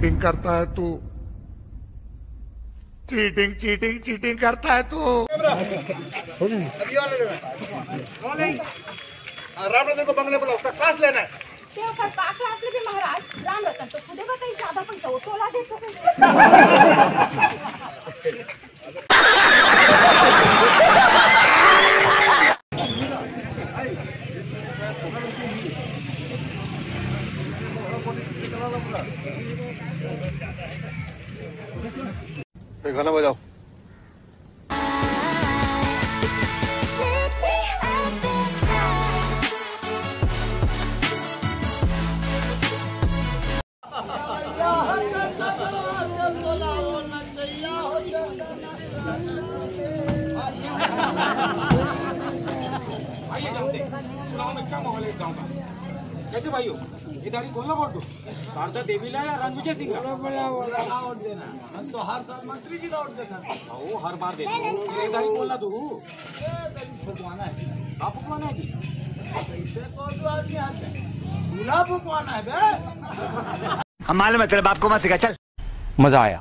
Cheating करता है तू, चीटिंग चीटिंग चीटिंग करता है तू। राम रतन को बंगले बोला, उसका क्लास लेना है। क्लास ले भी महाराज, राम रतन तो खुदे का कहीं ज्यादा पैसा हो, तोला दे तो गाना बजाओ। आइए जानते चुनाव में क्या माहौल है इस गाँव का? कैसे भाई हो? ये दाढ़ी कौन सा वोट दो? शारदा देवी ला या रणविजय सिंह ला? वोट देना, हम तो हर साल मंत्री जी का वोट देता है। वो हर बार देते हो, ये दाढ़ी कौन ला दू? भगवाना है। आप भगवाना है जी? ऐसे कौन दो आदमी आते हैं? दूल्हा भगवाना है बे। हम मालूम है तेरे बाप को मत सिखा, चल। मजा आया।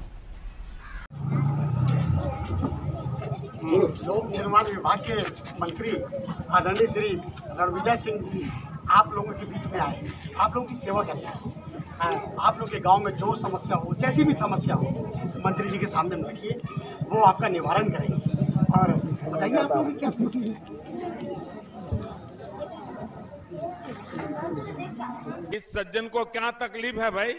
लोक निर्माण विभाग के मंत्री आदरणीय श्री रणविजय सिंह जी आप लोगों के बीच में आए, आप लोगों की सेवा करते हैं। आप लोग के गांव में जो समस्या हो, जैसी भी समस्या हो, मंत्री जी के सामने में रखिए, वो आपका निवारण करेंगे। और बताइए आप लोगों की क्या समस्या है? इस सज्जन को क्या तकलीफ है भाई?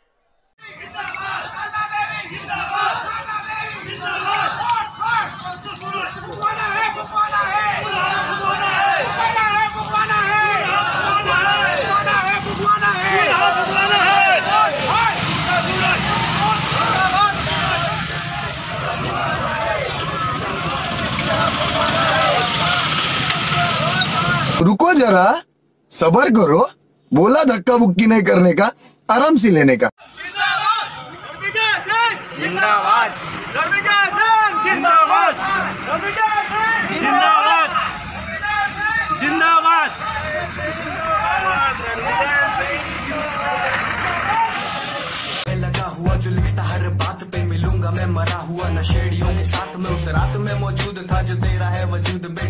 रुको जरा, सबर करो। बोला धक्का बुक्की नहीं करने का, आराम से लेने का। जिंदाबाद रणविजय सिंह, जिंदाबाद जिंदाबाद जिंदाबाद। लगा हुआ जो लिखता हर बात पे मिलूंगा मैं, मरा हुआ नशेड़ियों के साथ में उस रात में मौजूद था जो तेरा है वजूद में।